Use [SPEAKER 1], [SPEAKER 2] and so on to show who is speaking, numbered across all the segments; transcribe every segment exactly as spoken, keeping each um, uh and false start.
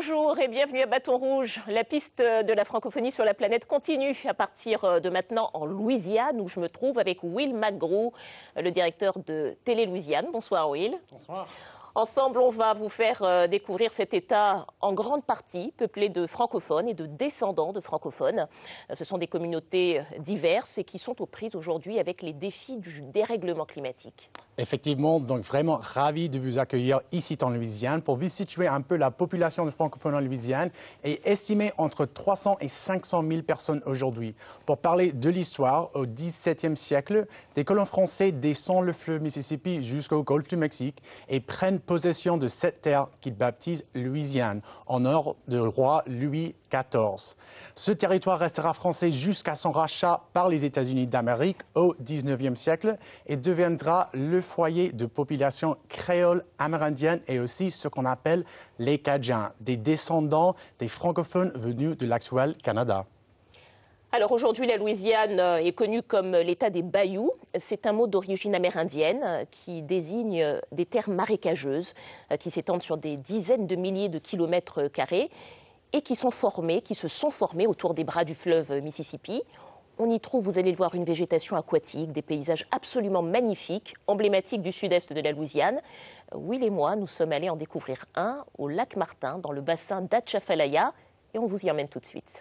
[SPEAKER 1] Bonjour et bienvenue à Bâton Rouge. La piste de la francophonie sur la planète continue à partir de maintenant en Louisiane, où je me trouve avec Will McGrew, le directeur de Télé Louisiane. Bonsoir Will.
[SPEAKER 2] Bonsoir.
[SPEAKER 1] Ensemble, on va vous faire découvrir cet État en grande partie peuplé de francophones et de descendants de francophones. Ce sont des communautés diverses et qui sont aux prises aujourd'hui avec les défis du dérèglement climatique.
[SPEAKER 2] Effectivement, donc vraiment ravi de vous accueillir ici en Louisiane. Pour vous situer un peu, la population de francophones en Louisiane est estimée entre trois cents et cinq cent mille personnes aujourd'hui. Pour parler de l'histoire, au dix-septième siècle, des colons français descendent le fleuve Mississippi jusqu'au golfe du Mexique et prennent possession de cette terre qu'ils baptisent Louisiane, en honneur du roi Louis quatorze. Ce territoire restera français jusqu'à son rachat par les États-Unis d'Amérique au dix-neuvième siècle et deviendra le foyer de population créole amérindienne et aussi ce qu'on appelle les Cajuns, des descendants des francophones venus de l'actuel Canada.
[SPEAKER 1] Alors aujourd'hui, la Louisiane est connue comme l'État des bayous. C'est un mot d'origine amérindienne qui désigne des terres marécageuses qui s'étendent sur des dizaines de milliers de kilomètres carrés et qui sont formées, qui se sont formées autour des bras du fleuve Mississippi. On y trouve, vous allez le voir, une végétation aquatique, des paysages absolument magnifiques, emblématiques du sud-est de la Louisiane. Will et moi, nous sommes allés en découvrir un au lac Martin, dans le bassin d'Atchafalaya, et on vous y emmène tout de suite.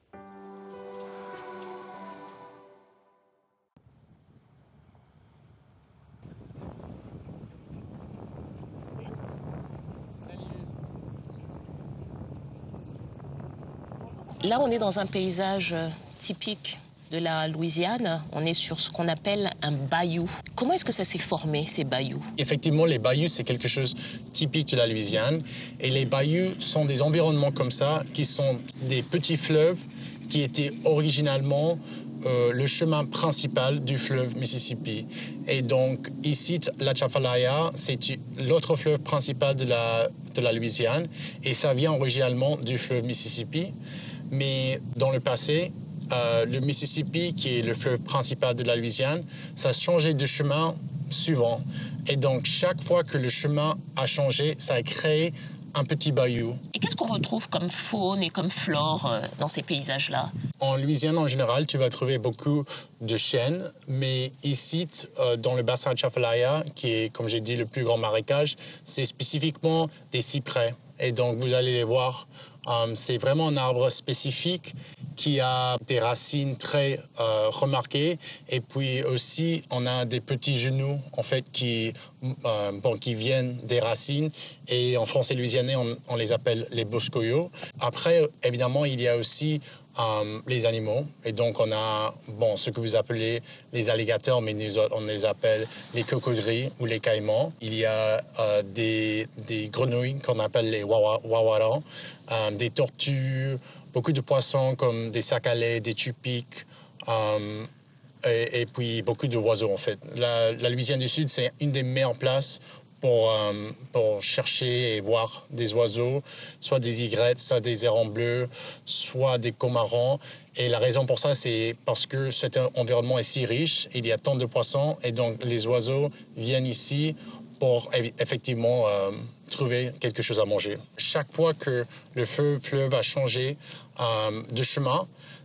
[SPEAKER 1] Là, on est dans un paysage typique de la Louisiane. On est sur ce qu'on appelle un bayou. Comment est-ce que ça s'est formé, ces bayous?
[SPEAKER 3] Effectivement, les bayous, c'est quelque chose de typique de la Louisiane. Et les bayous sont des environnements comme ça, qui sont des petits fleuves qui étaient originalement euh, le chemin principal du fleuve Mississippi. Et donc, ici, l'Atchafalaya, c'est l'autre fleuve principal de la, de la Louisiane. Et ça vient originalement du fleuve Mississippi. Mais dans le passé, euh, le Mississippi, qui est le fleuve principal de la Louisiane, ça a changé de chemin souvent. Et donc, chaque fois que le chemin a changé, ça a créé un petit bayou.
[SPEAKER 1] Et qu'est-ce qu'on retrouve comme faune et comme flore euh, dans ces paysages-là?
[SPEAKER 3] En Louisiane, en général, tu vas trouver beaucoup de chênes. Mais ici, euh, dans le bassin Atchafalaya, qui est, comme j'ai dit, le plus grand marécage, c'est spécifiquement des cyprès. Et donc, vous allez les voir. Um, c'est vraiment un arbre spécifique qui a des racines très euh, remarquées. Et puis aussi, on a des petits genoux, en fait, qui, euh, bon, qui viennent des racines. Et en français louisianais, on, on les appelle les boscoyos. Après, évidemment, il y a aussi um, les animaux. Et donc, on a bon, ce que vous appelez les alligators, mais nous, on les appelle les cocodrilles ou les caïmans. Il y a euh, des, des grenouilles qu'on appelle les wawarans. Um, des tortues, beaucoup de poissons comme des sacs à lait, des tupiques, um, et, et puis beaucoup d'oiseaux en fait. La, la Louisiane du Sud, c'est une des meilleures places pour, um, pour chercher et voir des oiseaux, soit des aigrettes, soit des hérons bleus, soit des cormorans. Et la raison pour ça, c'est parce que cet environnement est si riche, il y a tant de poissons, et donc les oiseaux viennent ici pour effectivement euh, trouver quelque chose à manger. Chaque fois que le fleuve a changé euh, de chemin,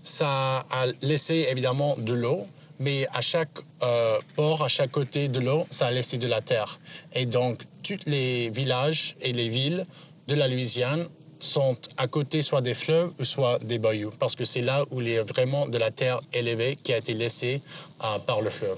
[SPEAKER 3] ça a laissé évidemment de l'eau, mais à chaque euh, port, à chaque côté de l'eau, ça a laissé de la terre. Et donc, tous les villages et les villes de la Louisiane sont à côté soit des fleuves ou soit des bayous, parce que c'est là où il y a vraiment de la terre élevée qui a été laissée euh, par le fleuve.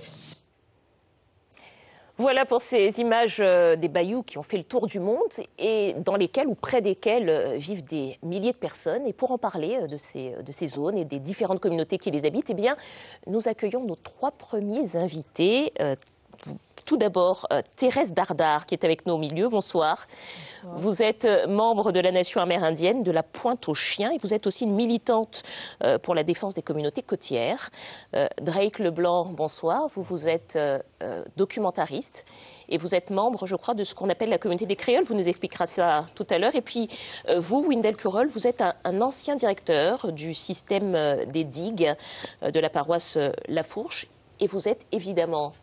[SPEAKER 1] Voilà pour ces images euh, des bayous qui ont fait le tour du monde et dans lesquels ou près desquels euh, vivent des milliers de personnes. Et pour en parler euh, de, ces, de ces zones et des différentes communautés qui les habitent, eh bien, nous accueillons nos trois premiers invités. Euh, Tout d'abord, euh, Thérèse Dardard, qui est avec nous au milieu. Bonsoir. Bonsoir. Vous êtes euh, membre de la nation amérindienne de la Pointe aux Chiens et vous êtes aussi une militante euh, pour la défense des communautés côtières. Euh, Drake Leblanc, bonsoir. Vous, vous êtes euh, euh, documentariste et vous êtes membre, je crois, de ce qu'on appelle la communauté des créoles. Vous nous expliquerez ça tout à l'heure. Et puis, euh, vous, Wendell Curol, vous êtes un, un ancien directeur du système euh, des digues euh, de la paroisse euh, La Fourche et vous êtes évidemment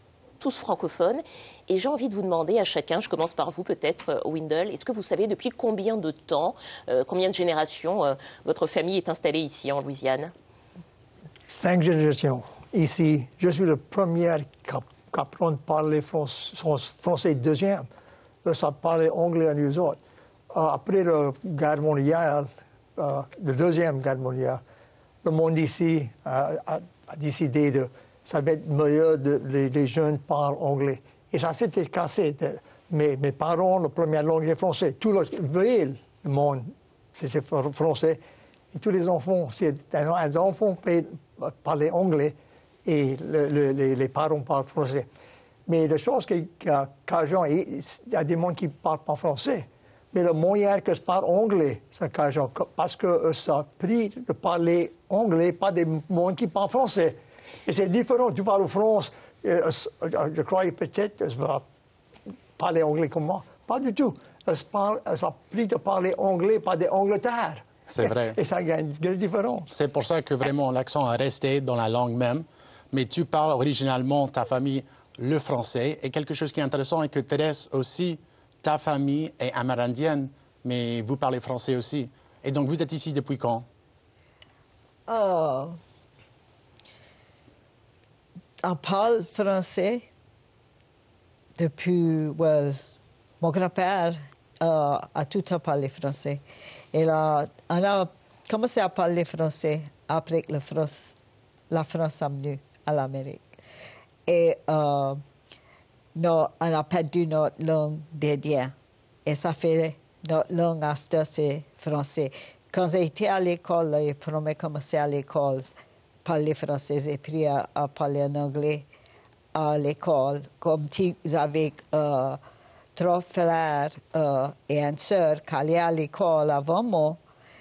[SPEAKER 1] tous francophones. Et j'ai envie de vous demander à chacun, je commence par vous peut-être, Wendell, est-ce que vous savez depuis combien de temps, euh, combien de générations euh, votre famille est installée ici en Louisiane?
[SPEAKER 4] Cinq générations. Ici, je suis le premier qui apprend à parler français, français deuxième. Ça parlait anglais à nous autres. Après la guerre mondiale, euh, la deuxième guerre mondiale, le monde ici a, a, a décidé de ça va être mieux de les, les jeunes parlent anglais. Et ça s'était cassé. De, mes, mes parents, la première langue est français. Tout le, le monde, c'est français. Et tous les enfants, c'est un enfant parler anglais et le, le, les, les parents parlent français. Mais la chose que, que, Cajun, il y a des gens qui ne parlent pas français. Mais le moyen que je parle anglais, c'est Cajun, parce que ça a pris de parler anglais, pas des gens qui parlent français. Et c'est différent. Tu parles en France, euh, je croyais peut-être que je vais parler anglais comme moi. Pas du tout. Ça a pris de parler anglais, pas d'Angleterre.
[SPEAKER 2] C'est vrai.
[SPEAKER 4] Et ça a une grande différence.
[SPEAKER 2] C'est pour ça que vraiment l'accent est resté dans la langue même. Mais tu parles originalement, ta famille, le français. Et quelque chose qui est intéressant est que Thérèse aussi, ta famille est amérindienne, mais vous parlez français aussi. Et donc vous êtes ici depuis quand?
[SPEAKER 5] Oh. On parle français depuis, well, mon grand-père euh, a tout le temps parlé français. Et là, on a commencé à parler français après que la France, la France est venue à l'Amérique. Et euh, non, on a perdu notre langue dédiée. Et ça fait notre langue à c'est français. Quand j'ai été à l'école, j'ai premier commencé à l'école, parler français, j'ai appris à, à parler en anglais à l'école. Comme tu avais euh, trois frères euh, et une sœur qui allaient à l'école avant moi.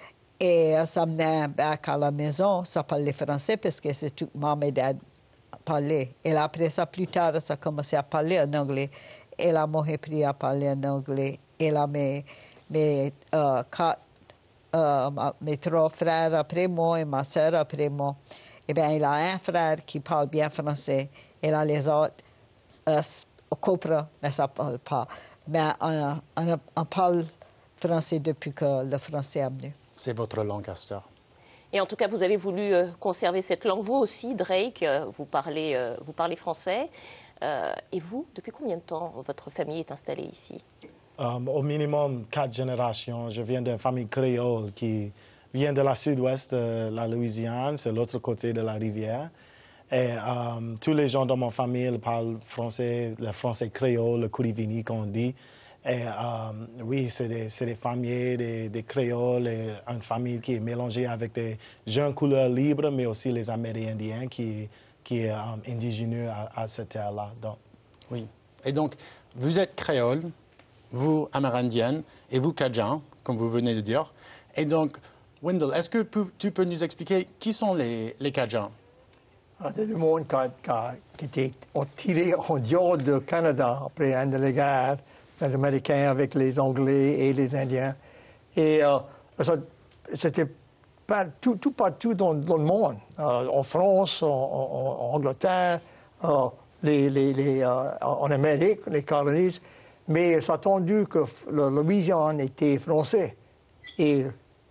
[SPEAKER 5] Et ça venait back à la maison, ça parlait français parce que c'est tout maman et dad parlaient. Et après ça, plus tard, ça a commencé à parler en anglais. Et là, moi, j'ai appris à parler en anglais. Et là, mes, mes, euh, quatre, euh, mes trois frères après moi et ma sœur après moi, eh bien, il a un frère qui parle bien français. Et là, les autres euh, comprennent, mais ça ne parle pas. Mais on, on, on parle français depuis que le français est venu.
[SPEAKER 2] C'est votre langue, Astor.
[SPEAKER 1] Et en tout cas, vous avez voulu euh, conserver cette langue. Vous aussi, Drake, euh, vous, parlez, euh, vous parlez français. Euh, et vous, depuis combien de temps votre famille est installée ici?
[SPEAKER 6] Um, au minimum quatre générations. Je viens d'une famille créole qui vient de la sud-ouest de la Louisiane, c'est l'autre côté de la rivière. Et um, tous les gens dans ma famille parlent français, le français créole, le kurivini qu'on dit. Et um, oui, c'est des, des familles, des, des créoles, et une famille qui est mélangée avec des jeunes couleurs libres, mais aussi les Amérindiens qui, qui sont um, indigeneux à, à cette terre-là.
[SPEAKER 2] Oui. Et donc, vous êtes créole, vous amérindienne, et vous cajun, comme vous venez de dire. Et donc, Wendell, est-ce que tu peux nous expliquer qui sont les, les cajuns?
[SPEAKER 4] C'est du monde qui, qui, qui était tiré en dehors du Canada après la guerre. Les Américains avec les Anglais et les Indiens. Et euh, c'était tout, tout partout dans, dans le monde, euh, en France, en, en, en Angleterre, euh, les, les, les, euh, en Amérique, les colonies. Mais c'est attendu que le Louisiane était français. Et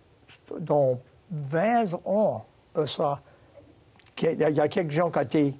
[SPEAKER 4] dans vingt ans, ça, il y a quelques gens qui étaient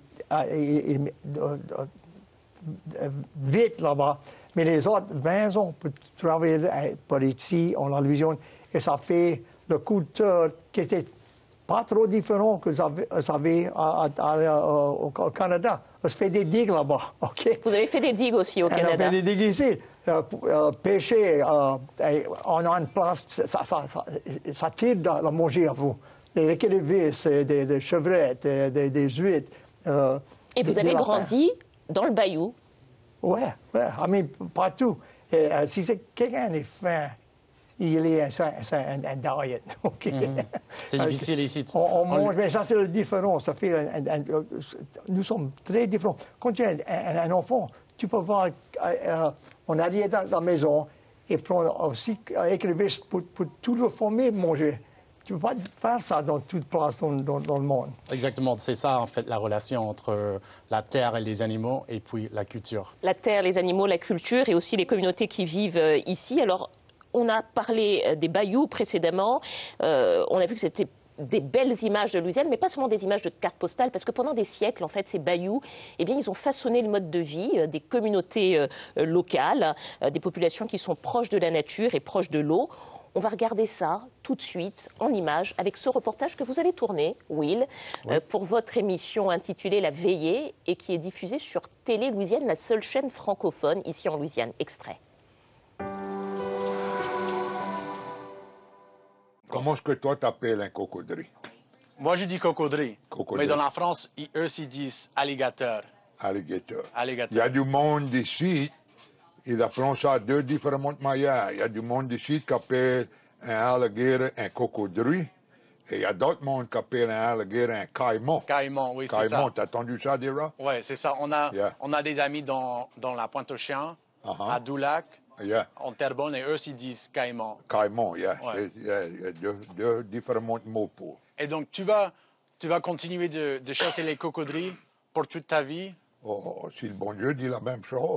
[SPEAKER 4] vite là-bas. Mais les autres vingt ans pour travailler par ici, en la Louisiane, et ça fait le culture qui était pas trop différent que ça avait à, à, à, au, au Canada. On se fait des digues là-bas, OK?
[SPEAKER 1] Vous avez fait des digues aussi au Canada?
[SPEAKER 4] On a fait des digues ici. Euh, euh, pêcher, euh, on a une place, ça, ça, ça, ça tire de la manger à vous. Des écrevisses, des, des chevrettes, des, des huîtres. Euh,
[SPEAKER 1] et vous
[SPEAKER 4] des,
[SPEAKER 1] avez
[SPEAKER 4] des
[SPEAKER 1] grandi dans le bayou?
[SPEAKER 4] Oui, oui, I mean, partout. Et, euh, si c'est quelqu'un est fin, il est un, un, un diet. Okay?
[SPEAKER 2] Mm-hmm. C'est difficile ici.
[SPEAKER 4] On, on mange, mais ça, c'est la différence. Ça fait un, un, un, nous sommes très différents. Quand tu es un, un, un enfant, tu peux voir, euh, on arrive dans la maison et prendre aussi écrivisse pour, pour toute la famille manger. tu ne peux pas faire ça dans toute place dans, dans, dans le monde.
[SPEAKER 2] Exactement, c'est ça en fait la relation entre la terre et les animaux et puis la culture.
[SPEAKER 1] La terre, les animaux, la culture et aussi les communautés qui vivent euh, ici. Alors, on a parlé euh, des bayous précédemment. Euh, on a vu que c'était des belles images de Louisiane, mais pas seulement des images de cartes postales, parce que pendant des siècles, en fait, ces bayous, eh bien, ils ont façonné le mode de vie euh, des communautés euh, locales, euh, des populations qui sont proches de la nature et proches de l'eau. On va regarder ça tout de suite en images avec ce reportage que vous avez tourné, Will, oui. euh, pour votre émission intitulée La Veillée et qui est diffusée sur Télé Louisiane, la seule chaîne francophone ici en Louisiane. Extrait.
[SPEAKER 7] Comment est-ce que toi t'appelles un cocodrie?
[SPEAKER 8] Moi, je dis cocodrie.
[SPEAKER 7] Cocodrie.
[SPEAKER 8] Mais dans la France, eux aussi disent alligator.
[SPEAKER 7] Alligator.
[SPEAKER 8] Alligator.
[SPEAKER 7] Il y a du monde ici, ils appellent ça de deux différentes manières. Il y a du monde ici qui appelle un alligator un cocodrie. Et il y a d'autres mondes qui appellent un alligator un caïman.
[SPEAKER 8] Caïman, oui, c'est ça.
[SPEAKER 7] Caïman, t'as entendu ça déjà?
[SPEAKER 8] Oui, c'est ça. On a,
[SPEAKER 7] Yeah.
[SPEAKER 8] on a des amis dans, dans la Pointe-aux-Chiens,
[SPEAKER 7] Uh-huh.
[SPEAKER 8] à Doulac,
[SPEAKER 7] Yeah.
[SPEAKER 8] en Terrebonne, et eux aussi disent caïman.
[SPEAKER 7] Caïman, yeah.
[SPEAKER 8] Ouais.
[SPEAKER 7] Il y a, il y a deux, deux différents mots pour.
[SPEAKER 8] Et donc, tu vas, tu vas continuer de, de chasser les cocodries pour toute ta vie?
[SPEAKER 7] Oh, si le bon Dieu dit la même chose.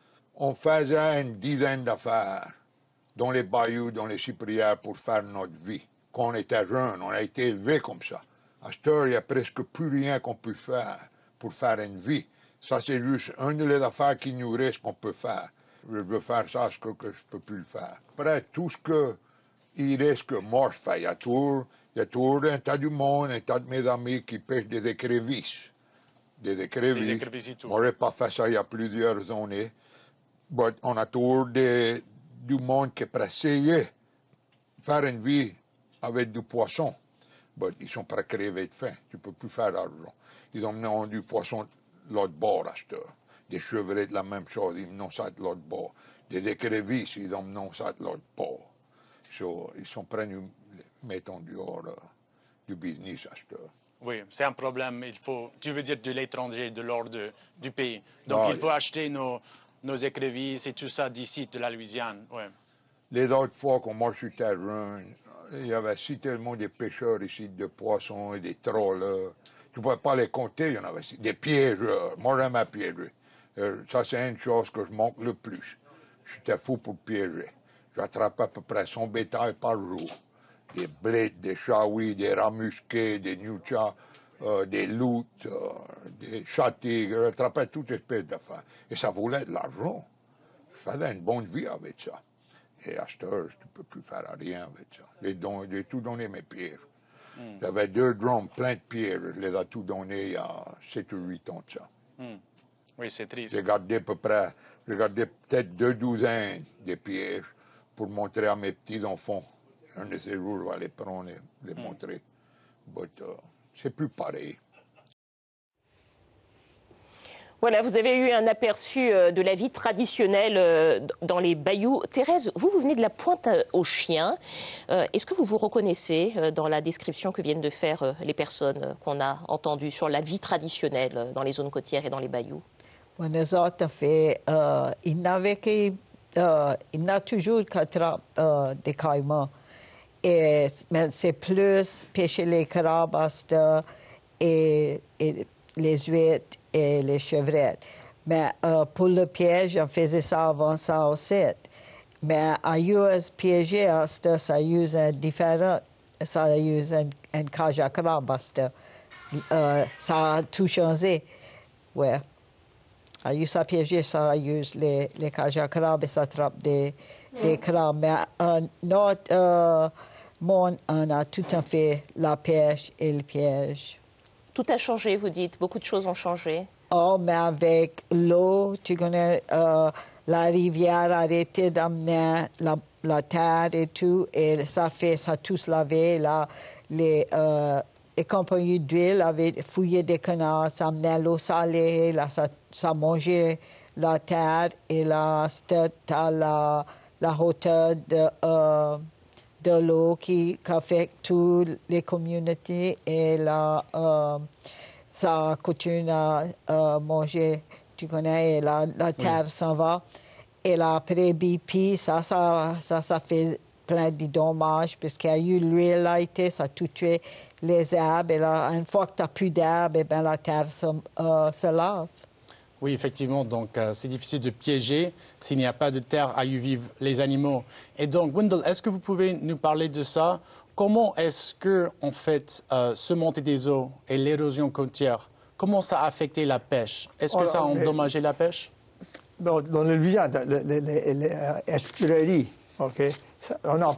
[SPEAKER 7] On faisait une dizaine d'affaires dans les bayous, dans les cyprières pour faire notre vie. Quand on était jeune, on a été élevé comme ça. À cette heure, il n'y a presque plus rien qu'on peut faire pour faire une vie. Ça, c'est juste une des affaires qui nous reste qu'on peut faire. Je veux faire ça, ce que, que je ne peux plus le faire. Après, tout ce que il reste que moi je fais, il y a toujours, il y a toujours un tas du monde, un tas de mes amis qui pêchent des écrevisses. Des écrevisses.
[SPEAKER 8] Des écrevisses et tout.
[SPEAKER 7] Moi, je n'ai pas fait ça il y a plusieurs années. Mais on a toujours des, du monde qui peut essayer de faire une vie avec du poisson. Mais ils sont prêts à crever de faim. Tu ne peux plus faire d'argent. Ils ont du poisson de l'autre bord à cette heure. Des chevrets de la même chose, ils m'ont ça de l'autre bord. Des écrevisses, ils ont ça de l'autre bord. So, ils sont prêts à nous mettre en dehors uh, du business à cette heure.
[SPEAKER 8] Oui, c'est un problème. Il faut, tu veux dire de l'étranger, de l'hors de, du pays. Donc,
[SPEAKER 7] Ah,
[SPEAKER 8] il faut acheter nos, nos écrevisses et tout ça d'ici, de la Louisiane. Ouais.
[SPEAKER 7] Les autres fois, quand moi je suis jeune, il y avait si tellement de pêcheurs ici, de poissons et des trollers. Tu ne pouvais pas les compter, il y en avait des piégeurs. Moi, j'aime à piéger. Euh, ça, c'est une chose que je manque le plus. J'étais fou pour piéger. J'attrapais à peu près cent bétail par jour. Des blettes, des chaouis, des rats musqués, des newchas, euh, des loutres, euh, des chats-tigres. J'attrapais toute espèce d'affaires. Et ça voulait de l'argent. Je faisais une bonne vie avec ça. Et à cette heure, je ne peux plus faire rien avec ça. J'ai, don, j'ai tout donné mes pierres. Mm. J'avais deux drums pleins de pierres. Je les ai tout donnés il y a sept ou huit ans de ça.
[SPEAKER 8] Mm. Oui, c'est triste.
[SPEAKER 7] J'ai gardé à peu près, j'ai gardé peut-être deux douzaines de pierres pour montrer à mes petits-enfants. Un de ces jours, je vais les prendre et les mm. montrer. Mais uh, c'est plus pareil.
[SPEAKER 1] Voilà, vous avez eu un aperçu de la vie traditionnelle dans les bayous. Thérèse, vous, vous venez de la Pointe-aux-Chiens. Est-ce que vous vous reconnaissez dans la description que viennent de faire les personnes qu'on a entendues sur la vie traditionnelle dans les zones côtières et dans les bayous?
[SPEAKER 5] Bon, nous autres, fait, euh, il n'avait que, euh, il n'a toujours qu'attraper euh, des caïmans. Et, mais c'est plus pêcher les crabes et, et les huîtres et les chevrettes. Mais euh, pour le piège, on faisait ça avant ça aussi. Mais à use piéger, ça use un différent, ça use un, un cage à crabe. Euh, ça a tout changé. Ouais. À use à piéger, ça use les, les cages à crabe et ça attrape des, des crabes. Mais euh, notre euh, monde, on a tout à fait la pêche et le piège.
[SPEAKER 1] Tout a changé, vous dites. Beaucoup de choses ont changé.
[SPEAKER 5] Oh, mais avec l'eau, tu connais, euh, la rivière a arrêté d'amener la, la terre et tout, et ça fait, ça a tous lavé. Là, les, euh, les compagnies d'huile avaient fouillé des canaux, ça amenait l'eau salée, là, ça, ça mangeait la terre, et là, c'était à la, la hauteur de... Euh, de l'eau qui, qui affecte toutes les communautés et là, euh, ça continue à euh, manger, tu connais, et la, la terre oui. s'en va. Et là, après B P, ça, ça, ça, ça fait plein de dommages, puisqu'il y a eu l'huile là été, ça a tout tué les herbes. Et là, une fois que tu n'as plus d'herbes, eh bien, la terre se, euh, se lave.
[SPEAKER 2] Oui, effectivement. Donc, euh, c'est difficile de piéger s'il n'y a pas de terre à y vivre les animaux. Et donc, Wendell, est-ce que vous pouvez nous parler de ça? Comment est-ce que, en fait, euh, ce montée des eaux et l'érosion côtière, comment ça a affecté la pêche? Est-ce que
[SPEAKER 4] Alors,
[SPEAKER 2] ça a
[SPEAKER 4] mais...
[SPEAKER 2] endommagé la pêche?
[SPEAKER 4] Dans, dans le Louisiane, les, les, les, les estuaires, OK, on a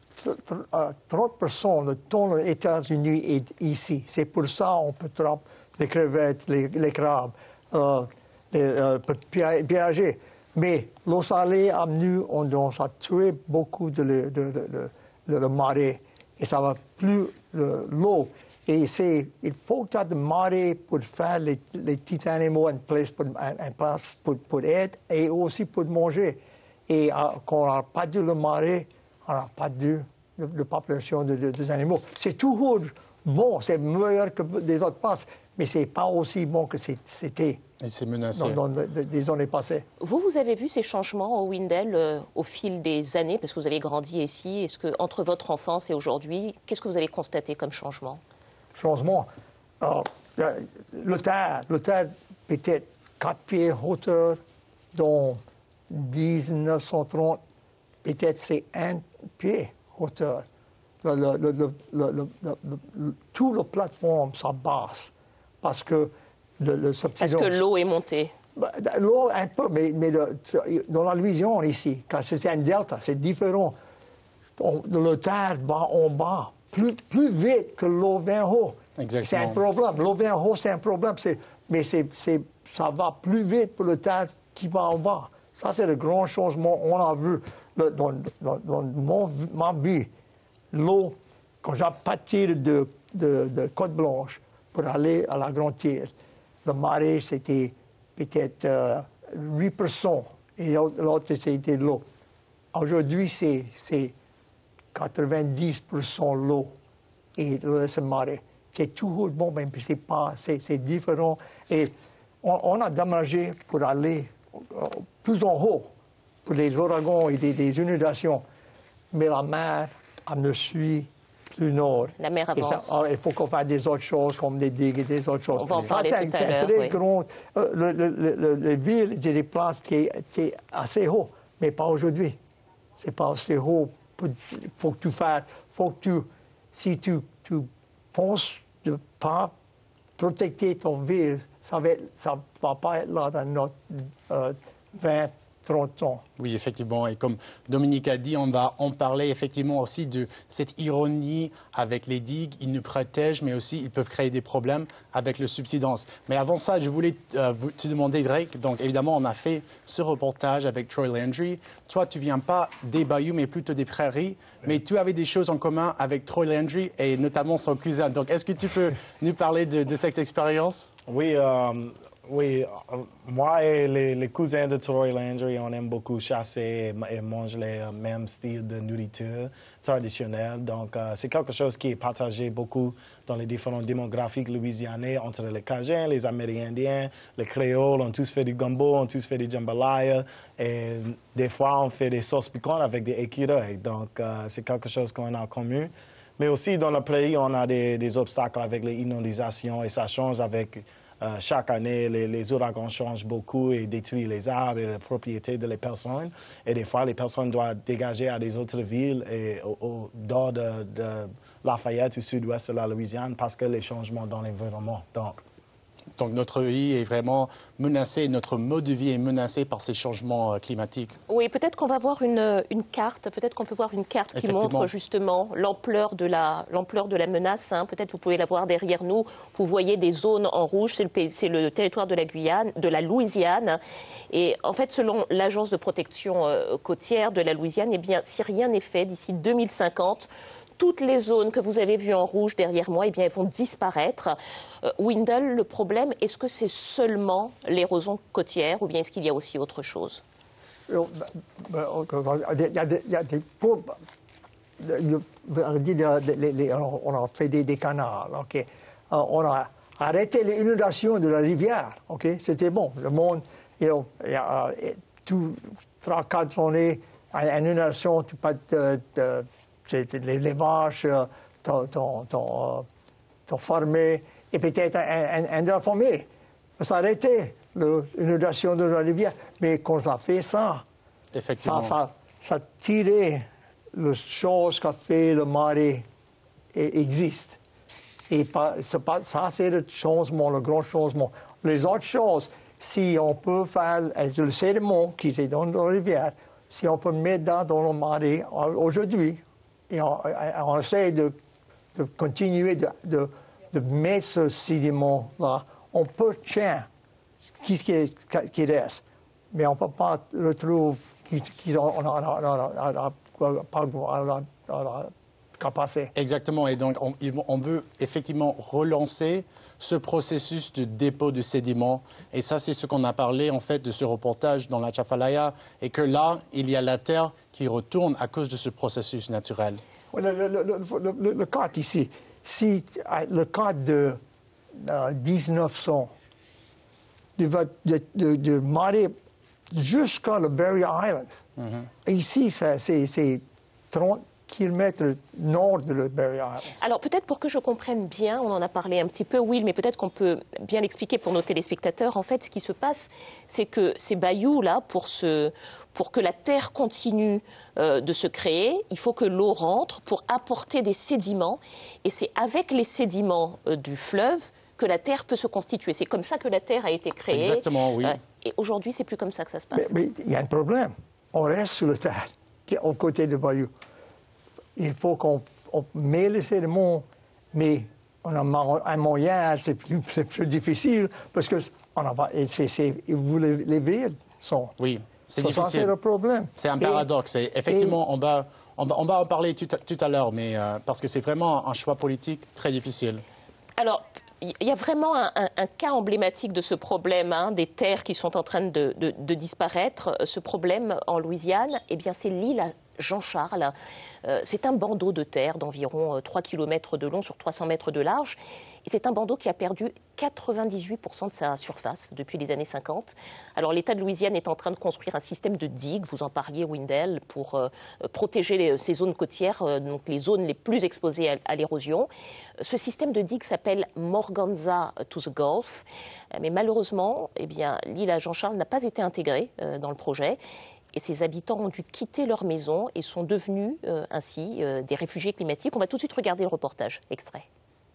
[SPEAKER 4] trente pour cent de ton des États-Unis est ici. C'est pour ça qu'on peut trapper les crevettes, les, les crabes, euh, les euh, piéger. Mais l'eau salée a amené, on, on a tué beaucoup de, de, de, de, de, de marée. Et ça va plus l'eau. Et c'est, il faut qu'il y ait de marée pour faire les, les petits animaux en place pour, en place pour, pour être et aussi pour manger. Et euh, quand on n'a pas de la marée, on n'a pas de, de, de population de, de, des animaux. C'est toujours bon, c'est meilleur que des autres places, mais ce n'est pas aussi bon que c'était dans, dans les années passées.
[SPEAKER 1] Vous, vous avez vu ces changements au Wendell euh, au fil des années, parce que vous avez grandi ici. Est-ce que, entre votre enfance et aujourd'hui, qu'est-ce que vous avez constaté comme changement?
[SPEAKER 4] Changement. Alors, le terre, le terre peut-être quatre pieds hauteur, dans dix-neuf cent trente, peut-être c'est un pied hauteur. Le, le, le, le, le, le, le, toute la plateforme s'abasse parce que le, le
[SPEAKER 1] Parce que l'eau est montée.
[SPEAKER 4] L'eau un peu, mais, mais le, dans la Louisiane ici, quand c'est un delta, c'est différent. On, le terre va en bas. Plus, plus vite que l'eau vient haut. C'est un problème. L'eau vient haut, c'est un problème. Mais c'est, c'est, ça va plus vite pour le terre qui va en bas. Ça, c'est le grand changement qu'on a vu le, dans, dans, dans mon, ma vie. L'eau, quand j'ai parti de, de, de Côte-Blanche pour aller à la Grande-Terre, le marée, c'était peut-être euh, huit pour cent. Et l'autre, c'était de l'eau. Aujourd'hui, c'est... c'est quatre-vingt-dix pour cent l'eau et le marée. C'est toujours bon, mais c'est pas, c'est, c'est différent. Et on, on a déménagé pour aller plus en haut, pour les ouragans et des, des inondations. Mais la mer, elle ne suit plus nord.
[SPEAKER 1] La mer avance.
[SPEAKER 4] Ça, il faut qu'on fasse des autres choses, comme des digues et des autres choses.
[SPEAKER 1] On va en
[SPEAKER 4] ça,
[SPEAKER 1] parler
[SPEAKER 4] c'est,
[SPEAKER 1] tout à
[SPEAKER 4] c'est
[SPEAKER 1] l'heure,
[SPEAKER 4] très
[SPEAKER 1] oui.
[SPEAKER 4] grand. Euh, le, le, le, les villes, j'ai des places qui étaient assez haut, mais pas aujourd'hui. C'est pas assez haut. Il faut que tu fasses, faut que tu, si tu, tu penses de ne pas protéger ton ville, ça ne va, va pas être là dans notre euh, vingt, trente ans.
[SPEAKER 2] Oui, effectivement. Et comme Dominique a dit, on va en parler effectivement aussi de cette ironie avec les digues. Ils nous protègent, mais aussi ils peuvent créer des problèmes avec le subsidence. Mais avant ça, je voulais euh, vous, te demander, Drake, donc évidemment, on a fait ce reportage avec Troy Landry. Toi, tu ne viens pas des bayous, mais plutôt des prairies. Mais tu avais des choses en commun avec Troy Landry et notamment son cousin. Donc, est-ce que tu peux nous parler de, de cette expérience?
[SPEAKER 6] Oui, euh, oui. Moi et les, les cousins de Troy Landry, on aime beaucoup chasser et, et manger les euh, mêmes styles de nourriture traditionnelle. Donc, euh, c'est quelque chose qui est partagé beaucoup dans les différentes démographiques louisianais entre les Cajuns, les Amérindiens, les Créoles. On tous fait du gumbo, on tous fait du jambalaya. Et des fois, on fait des sauces piquantes avec des écureuils. Donc, euh, c'est quelque chose qu'on a en commun. Mais aussi, dans le pays, on a des, des obstacles avec les inondations et ça change avec... Euh, chaque année, les, les ouragans changent beaucoup et détruisent les arbres et les propriétés des personnes. Et des fois, les personnes doivent dégager à des autres villes et au, au dehors de, de Lafayette, au sud-ouest de la Louisiane, parce que les changements dans l'environnement. Donc,
[SPEAKER 2] Donc notre vie est vraiment menacée, notre mode de vie est menacé par ces changements climatiques.
[SPEAKER 1] Oui, peut-être qu'on va voir une, une carte, peut-être qu'on peut voir une carte qui montre justement l'ampleur de la, l'ampleur de la menace. Hein. Peut-être vous pouvez la voir derrière nous. Vous voyez des zones en rouge, c'est le, c'est le territoire de la Guyane, de la Louisiane. Et en fait, selon l'Agence de protection euh, côtière de la Louisiane, eh bien, si rien n'est fait d'ici deux mille cinquante, toutes les zones que vous avez vues en rouge derrière moi, eh bien, elles vont disparaître. Euh, Wendell, le problème, est-ce que c'est seulement l'érosion côtière ou bien est-ce qu'il y a aussi autre chose?
[SPEAKER 4] Il y a des... Il y a des on a fait des, des canals, OK? On a arrêté les inondations de la rivière, OK? C'était bon. Le monde, you know, il y a tout trois, quatre années, Une inondation, tu peux te, te, te, les, les vaches t'ont, t'ont, t'ont, t'ont formé, et peut-être un, un, un formé. Ça a arrêté l'inondation de la rivière. Mais quand ça fait ça,
[SPEAKER 2] Effectivement.
[SPEAKER 4] ça, ça, ça a tiré les choses qu'a fait le marée et existe. Et pas, pas, ça, c'est le changement, le grand changement. Les autres choses, si on peut faire le sédiment qui est dans la rivière, si on peut mettre dans, dans le marée aujourd'hui, et on, on essaie de, de continuer de, de, de mettre ce sédiment-là, on peut changer ce qui, qui reste. Mais on ne peut pas retrouver qui, qui on n'a pas capacité.
[SPEAKER 2] Exactement. Et donc, on, on veut effectivement relancer ce processus de dépôt de sédiments. Et ça, c'est ce qu'on a parlé, en fait, de ce reportage dans la Chafalaya. Et que là, il y a la terre qui retourne à cause de ce processus naturel.
[SPEAKER 4] Le, le, le, le, le, le cas ici, si le cas de euh, dix-neuf cents, de, de, de, de marée jusqu'à le Barrier Island. Mm-hmm. Ici, c'est trente kilomètres nord de le Barrier Island.
[SPEAKER 1] Alors peut-être pour que je comprenne bien, on en a parlé un petit peu, Will, mais peut-être qu'on peut bien l'expliquer pour nos téléspectateurs. En fait, ce qui se passe, c'est que ces bayous-là, pour, ce, pour que la terre continue euh, de se créer, il faut que l'eau rentre pour apporter des sédiments. Et c'est avec les sédiments euh, du fleuve que la terre peut se constituer. C'est comme ça que la terre a été créée.
[SPEAKER 2] Exactement, oui. Euh,
[SPEAKER 1] et aujourd'hui, c'est plus comme ça que ça se passe.
[SPEAKER 4] Mais il y a un problème. On reste sur la terre, aux côtés du bayou. Il faut qu'on met les sédiments, mais on a un moyen, c'est plus, plus difficile, parce que on a, c'est, c'est, vous, les, les villes sont...
[SPEAKER 2] Oui, c'est
[SPEAKER 4] ça,
[SPEAKER 2] difficile.
[SPEAKER 4] C'est le problème.
[SPEAKER 2] C'est un paradoxe. Et, et effectivement, et, on, va, on, va, on va en parler tout à, tout à l'heure, mais euh, parce que c'est vraiment un choix politique très difficile.
[SPEAKER 1] Alors, il y a vraiment un, un, un cas emblématique de ce problème, hein, des terres qui sont en train de, de, de disparaître. Ce problème en Louisiane, eh bien, c'est l'île à Jean-Charles. Euh, c'est un bandeau de terre d'environ trois kilomètres de long sur trois cents mètres de large. Et c'est un bandeau qui a perdu quatre-vingt-dix-huit pour cent de sa surface depuis les années cinquante. Alors l'État de Louisiane est en train de construire un système de digues, vous en parliez, Wendell, pour euh, protéger les, ces zones côtières, euh, donc les zones les plus exposées à, à l'érosion. Ce système de digues s'appelle Morganza to the Gulf. Mais malheureusement, eh bien, l'île à Jean-Charles n'a pas été intégrée euh, dans le projet. Et ses habitants ont dû quitter leur maison et sont devenus euh, ainsi euh, des réfugiés climatiques. On va tout de suite regarder le reportage. Extrait.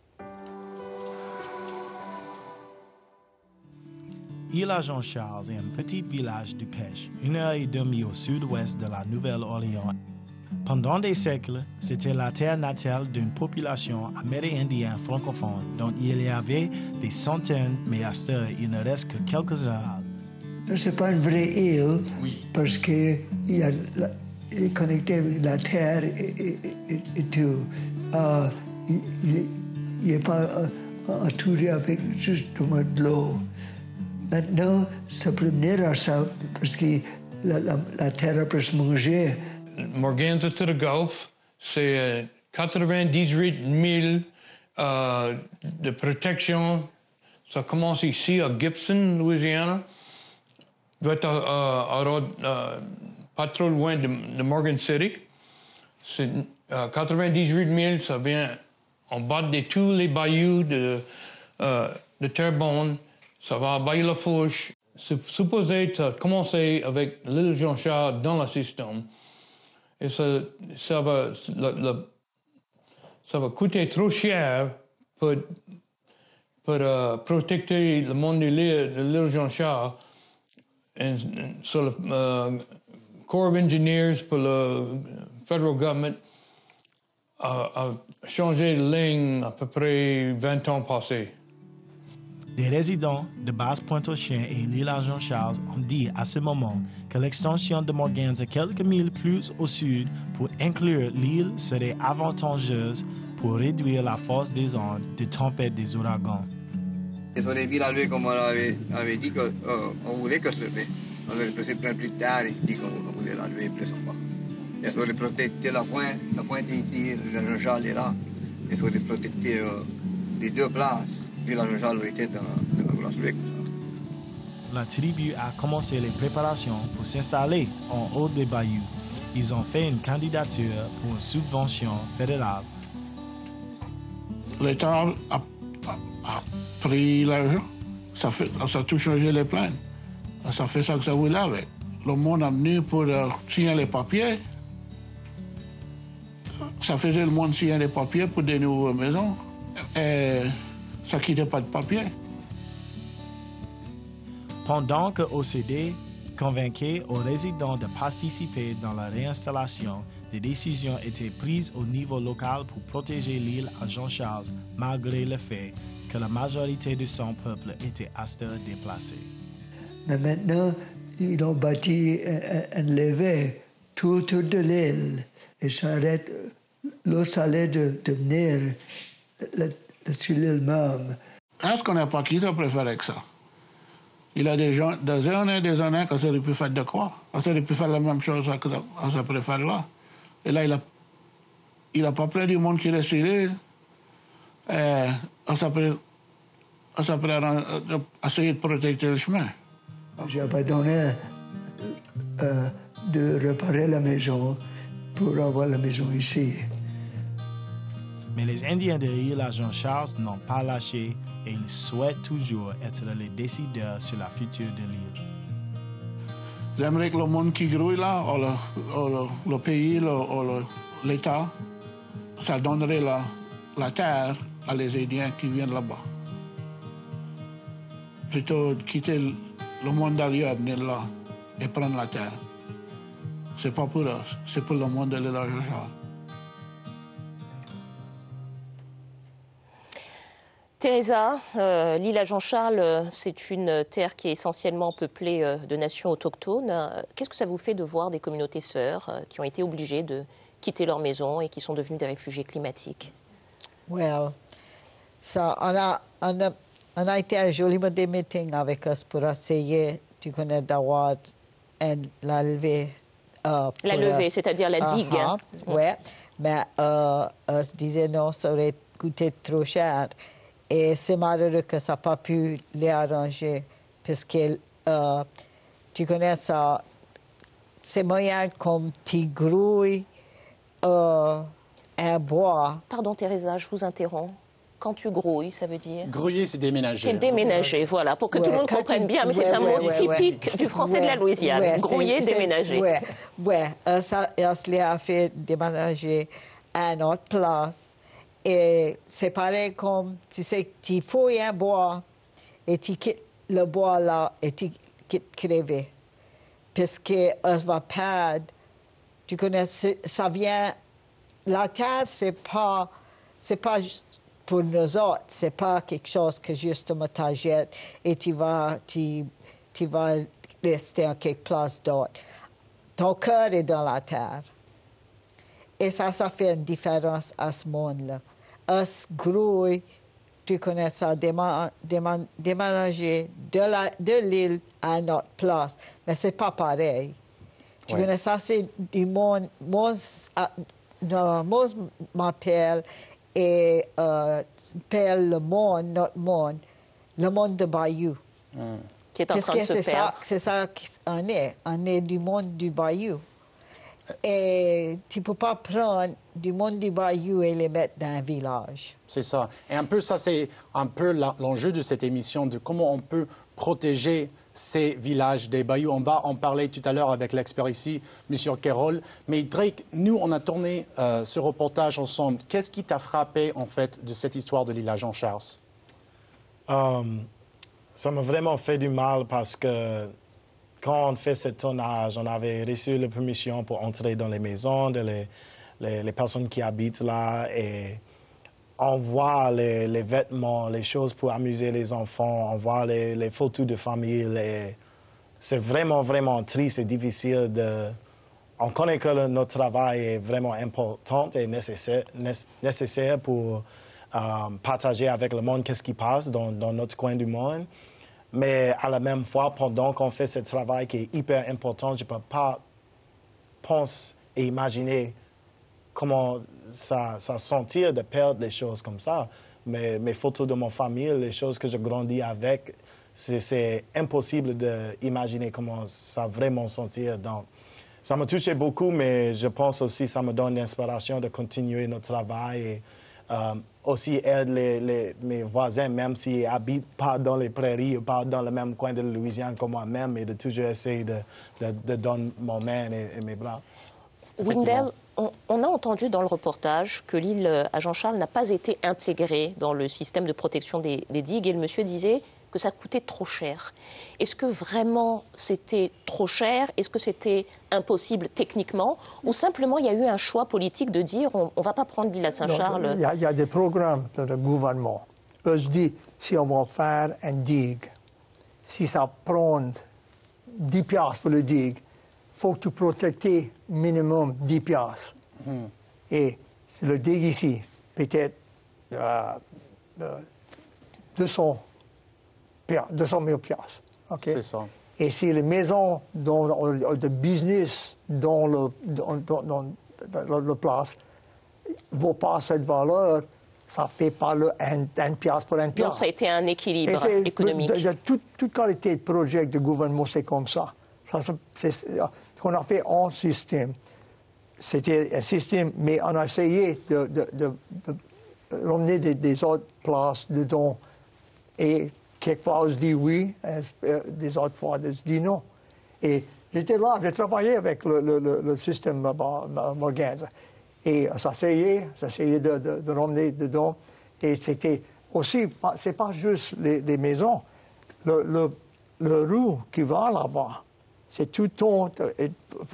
[SPEAKER 9] Île à Jean-Charles est un petit village de pêche, une heure et demie au sud-ouest de la Nouvelle-Orléans. Pendant des siècles, c'était la terre natale d'une population amérindienne francophone dont il y avait des centaines, mais à ce stade, il ne reste que quelques-uns.
[SPEAKER 10] Ce n'est pas une vraie île,
[SPEAKER 9] oui.
[SPEAKER 10] Parce qu'il est connecté avec la terre et, et, et, et tout. Uh, il n'est pas uh, entouré avec justement de l'eau. Maintenant, ça peut venir à ça parce que la, la, la terre peut se manger.
[SPEAKER 11] Morganza to the Gulf, c'est quatre-vingt-dix-huit milles euh, de protection. Ça commence ici à Gibson, Louisiana. Doit être à, à, à, pas trop loin de, de Morgan City. C'est euh, quatre-vingt-dix-huit milles, ça vient en bas de tous les bayous de, euh, de Terrebonne. Ça va à Bayou-la-Fourche. C'est supposé commencer avec l'île Jean-Charles dans le système. Et ça, ça, va, le, le, ça va coûter trop cher pour, pour uh, protéger le monde de l'île Jean-Charles. Et sur le uh, Corps of Engineers pour le federal government a, a changé de ligne à peu près vingt ans passés.
[SPEAKER 9] Des résidents de Basse-Pointe-aux-Chiens et l'île à Jean-Charles ont dit à ce moment que l'extension de Morganza quelques milles plus au sud pour inclure l'île serait avantageuse pour réduire la force des ondes de tempête des ouragans.
[SPEAKER 12] Sur les villes à lever, comme on avait, avait dit qu'on euh, voulait que se lever. On aurait pu se prendre plus tard et dit qu'on voulait la lever plus en bas. Et ça aurait protégé la pointe, la pointe ici, le Jean-Charles est là. Et ça aurait protégé euh, les deux places.
[SPEAKER 9] La tribu a commencé les préparations pour s'installer en haut des bayous. ils ont fait une candidature pour une subvention fédérale.
[SPEAKER 13] L'État a, a, a pris l'argent. Ça, fait, ça a tout changé les plans. Ça fait ça que ça voulait avec. Le monde a venu pour euh, signer les papiers. Ça faisait le monde signer les papiers pour des nouvelles maisons. Et ça quittait pas de papier.
[SPEAKER 9] Pendant que O C D convainquait aux résidents de participer dans la réinstallation, des décisions étaient prises au niveau local pour protéger l'île à Jean-Charles, malgré le fait que la majorité de son peuple était à se déplacer.
[SPEAKER 10] Mais maintenant, ils ont bâti un, un levé tout autour de l'île. Et ça arrête l'eau salée de, de venir le, le, sur l'île même.
[SPEAKER 13] Est-ce qu'on n'a pas qui ça préfère que ça? Il y a des, gens, des années et des années qu'on aurait pu faire de quoi? On aurait pu faire la même chose qu'on se préfère là. Et là, il n'a il a pas pris du monde qui reste sur l'île. On s'appelle essayer de protéger le chemin.
[SPEAKER 10] J'ai abandonné euh, de réparer la maison pour avoir la maison ici.
[SPEAKER 9] Mais les Indiens de l'île à Jean-Charles n'ont pas lâché et ils souhaitent toujours être les décideurs sur la future de l'île.
[SPEAKER 13] J'aimerais que le monde qui grouille là, ou le, ou le, le pays, le, ou l'État, ça donnerait la, la terre à les Indiens qui viennent là-bas. Plutôt de quitter le monde d'ailleurs, venir là et prendre la terre. C'est pas pour eux, c'est pour le monde de l'île à Jean-Charles.
[SPEAKER 1] Teresa, euh, l'île à Jean-Charles, c'est une terre qui est essentiellement peuplée euh, de nations autochtones. Qu'est-ce que ça vous fait de voir des communautés sœurs euh, qui ont été obligées de quitter leur maison et qui sont devenues des réfugiés climatiques?
[SPEAKER 5] Well, ça, on, a, on, a, on a été à un joli des meetings avec eux pour essayer, tu connais, d'avoir la levée. Euh,
[SPEAKER 1] la levée, c'est-à-dire la digue. Uh-huh,
[SPEAKER 5] hein? Oui, mais euh, on se disait non, ça aurait coûté trop cher. Et c'est malheureux que ça n'a pas pu les arranger, parce que euh, tu connais ça, c'est moyen comme tu grouilles euh, un bois.
[SPEAKER 1] Pardon, Teresa, je vous interromps. Quand tu grouilles, ça veut dire?
[SPEAKER 2] Grouiller, c'est déménager.
[SPEAKER 1] C'est déménager, voilà, pour que ouais, tout le monde comprenne tu... bien. Mais ouais, c'est un ouais, mot ouais, typique ouais. du français ouais, de la Louisiane. Ouais, grouiller, déménager.
[SPEAKER 5] Oui, ouais. euh, ça, ça a fait déménager à une autre place. Et c'est pareil comme, tu sais, tu fouilles un bois et tu quittes le bois là et tu quittes crever. Parce que ça va perdre. Tu connais, ça vient. La terre, c'est pas, c'est pas pour nous autres, c'est pas quelque chose que justement tu jettes et tu vas, tu, tu vas rester en quelque place d'autre. Ton cœur est dans la terre. Et ça, ça fait une différence à ce monde-là. Us grouille, tu connais ça, déménager de, la, de l'île à une autre place. Mais c'est pas pareil. Tu ouais. connais ça, c'est du monde. Moi, uh, moi m'appelle et euh, appelle le monde, notre monde, le monde de Bayou.
[SPEAKER 1] Mm. Qui est en train de se
[SPEAKER 5] c'est
[SPEAKER 1] perdre.
[SPEAKER 5] Ça, c'est ça qu'on est. On est du monde du Bayou. Et tu ne peux pas prendre du monde du Bayou et les mettre dans un village.
[SPEAKER 2] C'est ça. Et un peu, ça, c'est un peu l'enjeu de cette émission, de comment on peut protéger ces villages des bayous. On va en parler tout à l'heure avec l'expert ici, M. Kerol. Mais Drake, nous, on a tourné euh, ce reportage ensemble. Qu'est-ce qui t'a frappé, en fait, de cette histoire de l'île à Jean-Charles?
[SPEAKER 6] Um, ça m'a vraiment fait du mal parce que quand on fait ce tournage, on avait reçu la permission pour entrer dans les maisons de les, les, les personnes qui habitent là et on voit les, les vêtements, les choses pour amuser les enfants, on voit les, les photos de famille. Les... C'est vraiment, vraiment triste et difficile de... On connaît que le, notre travail est vraiment important et nécessaire, nécessaire pour euh, partager avec le monde qu'est-ce qui passe dans, dans notre coin du monde. Mais à la même fois, pendant qu'on fait ce travail qui est hyper important, je ne peux pas penser et imaginer comment ça, ça sentir de perdre les choses comme ça. Mais mes photos de mon famille, les choses que je grandis avec, c'est impossible d'imaginer comment ça vraiment sentir. Donc, ça m'a touché beaucoup, mais je pense aussi que ça me donne l'inspiration de continuer notre travail et euh, aussi aider les, les, mes voisins, même s'ils habitent pas dans les prairies ou pas dans le même coin de la Louisiane que moi-même, et de toujours essayer de, de, de donner mon main et, et mes bras.
[SPEAKER 1] Wendell, on, on a entendu dans le reportage que l'île à Jean-Charles n'a pas été intégrée dans le système de protection des, des digues, et le monsieur disait que ça coûtait trop cher. Est-ce que vraiment c'était trop cher? Est-ce que c'était impossible techniquement? Ou simplement il y a eu un choix politique de dire on ne va pas prendre l'île à Saint-Charles?
[SPEAKER 4] Il y, y a des programmes de le gouvernement. Eux se disent, si on va faire une digue, si ça prend dix piastres pour le digue, il faut que tu protèges minimum dix piastres. Mm. Et le digue ici, peut-être euh, euh, deux cents mille piastres. Okay?
[SPEAKER 2] C'est ça.
[SPEAKER 4] Et si les maisons dans, de business dans le, dans, dans, dans le place ne vaut pas cette valeur, ça ne fait pas le un, un piastre pour un piastre.
[SPEAKER 1] Donc ça a été un équilibre économique.
[SPEAKER 4] De, de, de, toute, toute qualité de projet de gouvernement, c'est comme ça. ça c'est, c'est, on a fait un système. C'était un système, mais on a essayé de, de, de, de ramener des, des autres places dedans. Et quelquefois, on se dit oui, des autres fois, on se dit non. Et j'étais là, j'ai travaillé avec le, le, le, le système Morgans. Et ça essayait, ça essayait de, de, de ramener dedans. Et c'était aussi, c'est pas juste les, les maisons. Le, le, le rue qui va là-bas, c'est tout le temps, il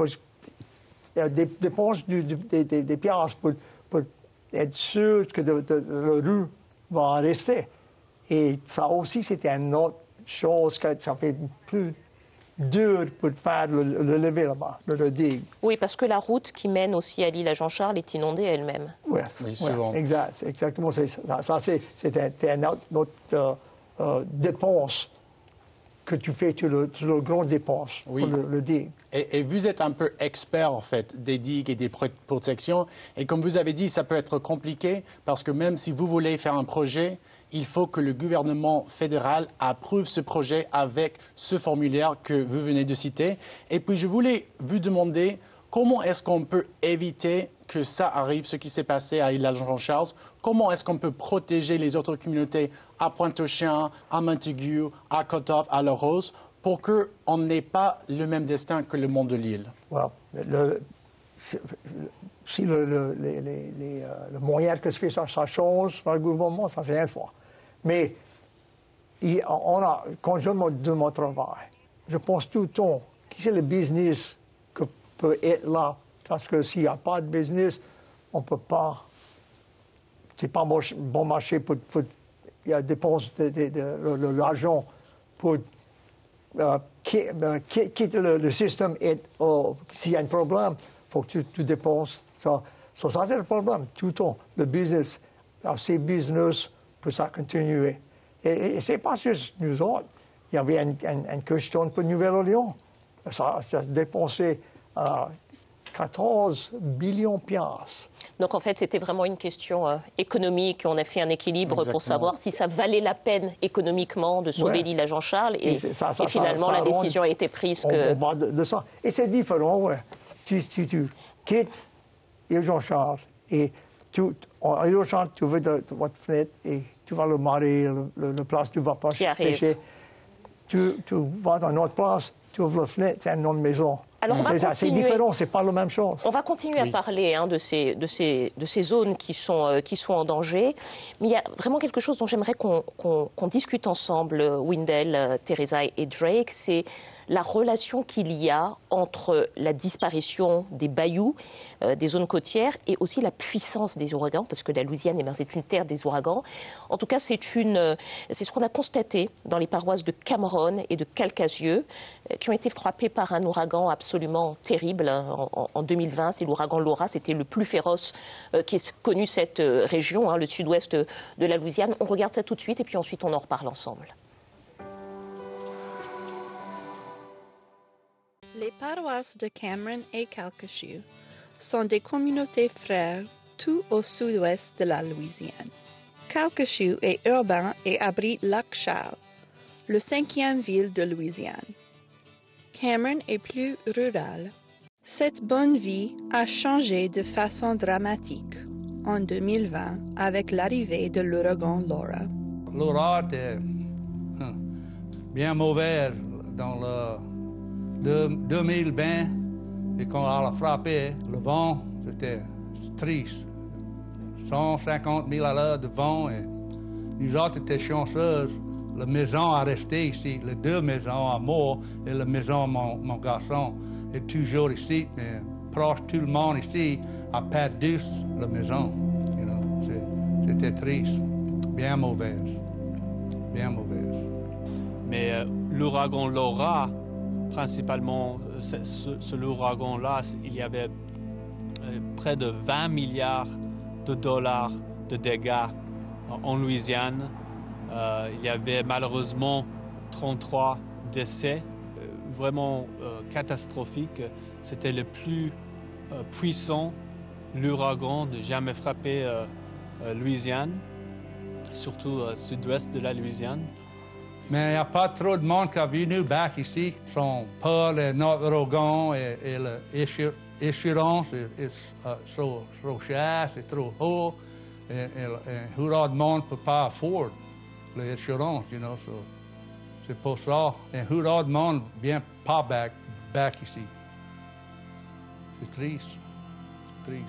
[SPEAKER 4] y a des dépenses du, des, des, des piastres pour, pour être sûr que de, de, de, le rue va rester. Et ça aussi, c'était une autre chose que ça fait plus dur pour faire le, le lever là-bas, le, le digue.
[SPEAKER 1] Oui, parce que la route qui mène aussi à l'île à Jean-Charles est inondée elle-même.
[SPEAKER 4] Oui, oui, souvent. Exact, exactement. C'est, ça, ça c'est, c'est une autre, autre euh, euh, dépense que tu fais sur le, sur le grand dépense
[SPEAKER 2] oui.
[SPEAKER 4] pour le, le digue.
[SPEAKER 2] Et, et vous êtes un peu expert, en fait, des digues et des protections. Et comme vous avez dit, ça peut être compliqué parce que même si vous voulez faire un projet, il faut que le gouvernement fédéral approuve ce projet avec ce formulaire que vous venez de citer. Et puis, je voulais vous demander comment est-ce qu'on peut éviter que ça arrive, ce qui s'est passé à Île-à-Jean-Charles? Comment est-ce qu'on peut protéger les autres communautés à Pointe-aux-Chiens, à Montaigu, à Côte-Off, à La Rose, pour qu'on n'ait pas le même destin que le monde de l'île?
[SPEAKER 4] Well, le, si le, le, les, les, les, euh, le moyen que se fait ça, ça change par le gouvernement, ça c'est une fois. Mais il, on a, quand je me de mon travail, je pense tout le temps qui c'est le business qui peut être là. Parce que s'il n'y a pas de business, on ne peut pas. C'est pas bon marché pour. pour il y a des dépenses de, de, de, de l'argent pour euh, quitter le, le système. Et oh, s'il y a un problème, il faut que tu, tu dépenses. Ça, ça, ça c'est le problème. Tout le temps, le business, c'est business pour ça continuer. Et, et, et ce n'est pas juste nous autres. Il y avait une, une, une question pour Nouvelle-Orléans. Ça, ça se dépensait euh, quatorze millions de piastres.
[SPEAKER 1] Donc en fait, c'était vraiment une question euh, économique. On a fait un équilibre Exactement. Pour savoir si ça valait la peine économiquement de sauver ouais. l'île à Jean-Charles. Et, et, ça, ça, et finalement, ça, ça, la décision on, a été prise que...
[SPEAKER 4] On va de, de ça. Et c'est différent, ouais. Si, si tu quittes l'île Jean-Charles et tu, à l'île Jean-Charles, tu veux de, de votre fenêtre et tu vas le marais, le, le, le place, tu ne vas pas pêcher. Tu, tu vas dans une autre place, tu ouvres la fenêtre, c'est une autre maison.
[SPEAKER 1] Alors, on va
[SPEAKER 4] c'est, c'est différent, c'est pas la même chose.
[SPEAKER 1] On va continuer oui. à parler hein, de, ces, de, ces, de ces zones qui sont, euh, qui sont en danger. Mais il y a vraiment quelque chose dont j'aimerais qu'on, qu'on, qu'on discute ensemble, Wendell, euh, Teresa et Drake, c'est la relation qu'il y a entre la disparition des bayous, euh, des zones côtières, et aussi la puissance des ouragans, parce que la Louisiane, eh bien, c'est une terre des ouragans. En tout cas, c'est, une, c'est ce qu'on a constaté dans les paroisses de Cameron et de Calcasieu, euh, qui ont été frappées par un ouragan absolument terrible. Hein, en, en deux mille vingt, c'est l'ouragan Laura, c'était le plus féroce euh, qui ait connu cette euh, région, hein, le sud-ouest de la Louisiane. On regarde ça tout de suite, et puis ensuite on en reparle ensemble.
[SPEAKER 14] Les paroisses de Cameron et Calcasieu sont des communautés frères tout au sud-ouest de la Louisiane. Calcasieu est urbain et abrite Lac-Charles, le cinquième ville de Louisiane. Cameron est plus rural Cette bonne vie a changé de façon dramatique en deux mille vingt avec l'arrivée de l'ouragan Laura.
[SPEAKER 15] Laura était bien mauvaise dans le deux mille vingt et quand elle a frappé, le vent, c'était triste. cent cinquante mille à l'heure de vent et nous autres étions chanceuses. La maison a resté ici, les deux maisons à moi et la maison de mon, mon garçon est toujours ici, mais proche tout le monde ici a perdu la maison. You know. C'était triste, bien mauvaise, bien mauvaise.
[SPEAKER 16] Mais euh, l'ouragan Laura, principalement, ce, ce, ce ouragan-là, il y avait euh, près de vingt milliards de dollars de dégâts en Louisiane. Euh, il y avait malheureusement trente-trois décès, euh, vraiment euh, catastrophique. C'était le plus euh, puissant l'ouragan de jamais frapper euh, euh, Louisiane, surtout euh, sud-ouest de la Louisiane.
[SPEAKER 15] Mais il n'y a pas trop de monde qui est venu back ici. Son peur, notre ouragan et, et l'assurance est, est uh, trop, trop cher, c'est trop haut. Et, et, et beaucoup de monde ne peut pas afford l'assurance, you know, so c'est pour ça. Et beaucoup de monde ne vient pas back, back ici. C'est triste, triste.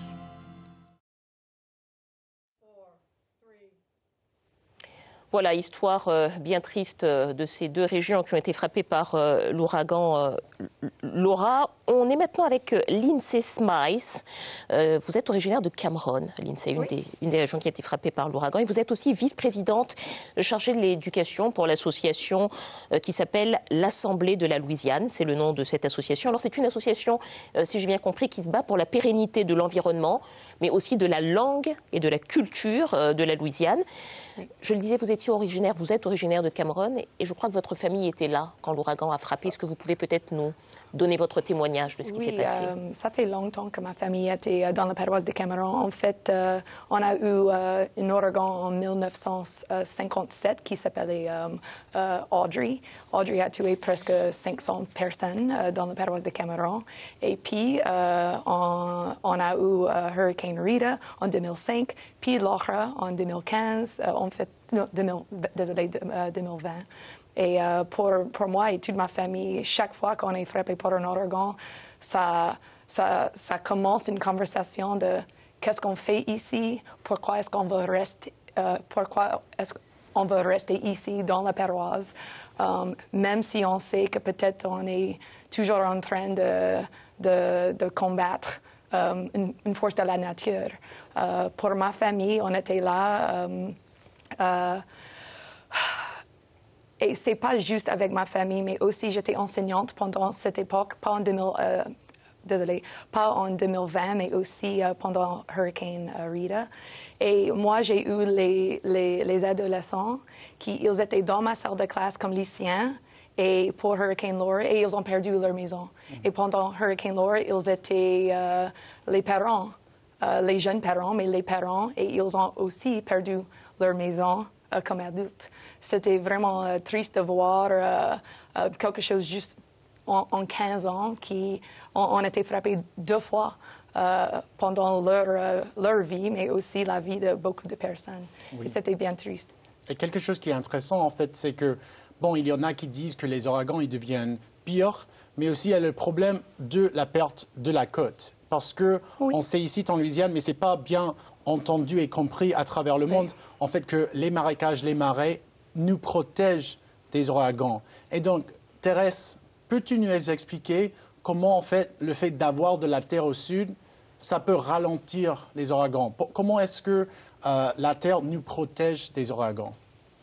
[SPEAKER 1] Voilà, histoire euh, bien triste euh, de ces deux régions qui ont été frappées par euh, l'ouragan euh, Laura. On est maintenant avec euh, Lindsay Smyth. Euh, vous êtes originaire de Cameron, Lindsay, une, oui. des, une des régions qui a été frappée par l'ouragan. Et vous êtes aussi vice-présidente chargée de l'éducation pour l'association euh, qui s'appelle l'Assemblée de la Louisiane. C'est le nom de cette association. Alors c'est une association, euh, si j'ai bien compris, qui se bat pour la pérennité de l'environnement, mais aussi de la langue et de la culture euh, de la Louisiane. Oui. Je le disais, vous étiez originaire, vous êtes originaire de Cameron et je crois que votre famille était là quand l'ouragan a frappé. Est-ce que vous pouvez peut-être nous donner votre témoignage de ce qui
[SPEAKER 17] oui,
[SPEAKER 1] s'est passé?
[SPEAKER 17] Euh, ça fait longtemps que ma famille était dans la paroisse de Cameron. En fait, euh, on a eu euh, un ouragan en mille neuf cent cinquante-sept qui s'appelait euh, euh, Audrey. Audrey a tué presque cinq cents personnes euh, dans la paroisse de Cameron. Et puis, euh, on, on a eu euh, Hurricane Rita en deux mille cinq, puis Laura en deux mille quinze, euh, en fait, non, deux mille, désolé, deux mille vingt. Et euh, pour, pour moi et toute ma famille, chaque fois qu'on est frappé par un ouragan, ça, ça, ça commence une conversation de qu'est-ce qu'on fait ici, pourquoi est-ce qu'on va rester, euh, pourquoi est-ce qu'on va rester ici dans la paroisse, um, même si on sait que peut-être on est toujours en train de, de, de combattre um, une, une force de la nature. Uh, pour ma famille, on était là. Um, uh, Et c'est pas juste avec ma famille, mais aussi j'étais enseignante pendant cette époque, pas en deux mille, euh, désolé, pas en deux mille vingt, mais aussi euh, pendant Hurricane euh, Rita. Et moi, j'ai eu les, les, les adolescents qui ils étaient dans ma salle de classe comme lycéens et pour Hurricane Laura, et ils ont perdu leur maison. Mm-hmm. Et pendant Hurricane Laura, ils étaient euh, les parents, euh, les jeunes parents, mais les parents, et ils ont aussi perdu leur maison euh, comme adultes. C'était vraiment euh, triste de voir euh, euh, quelque chose juste en, en quinze ans qui ont, ont été frappés deux fois euh, pendant leur, euh, leur vie, mais aussi la vie de beaucoup de personnes. Oui. Et c'était bien triste.
[SPEAKER 2] Et quelque chose qui est intéressant, en fait, c'est que, bon, il y en a qui disent que les ouragans, ils deviennent pires, mais aussi il y a le problème de la perte de la côte. Parce que oui. on sait ici en Louisiane, mais ce n'est pas bien entendu et compris à travers le monde, oui. en fait, que les marécages, les marais, nous protègent des ouragans. Et donc, Thérèse, peux-tu nous expliquer comment, en fait, le fait d'avoir de la terre au sud, ça peut ralentir les ouragans? Comment est-ce que euh, la terre nous protège des ouragans?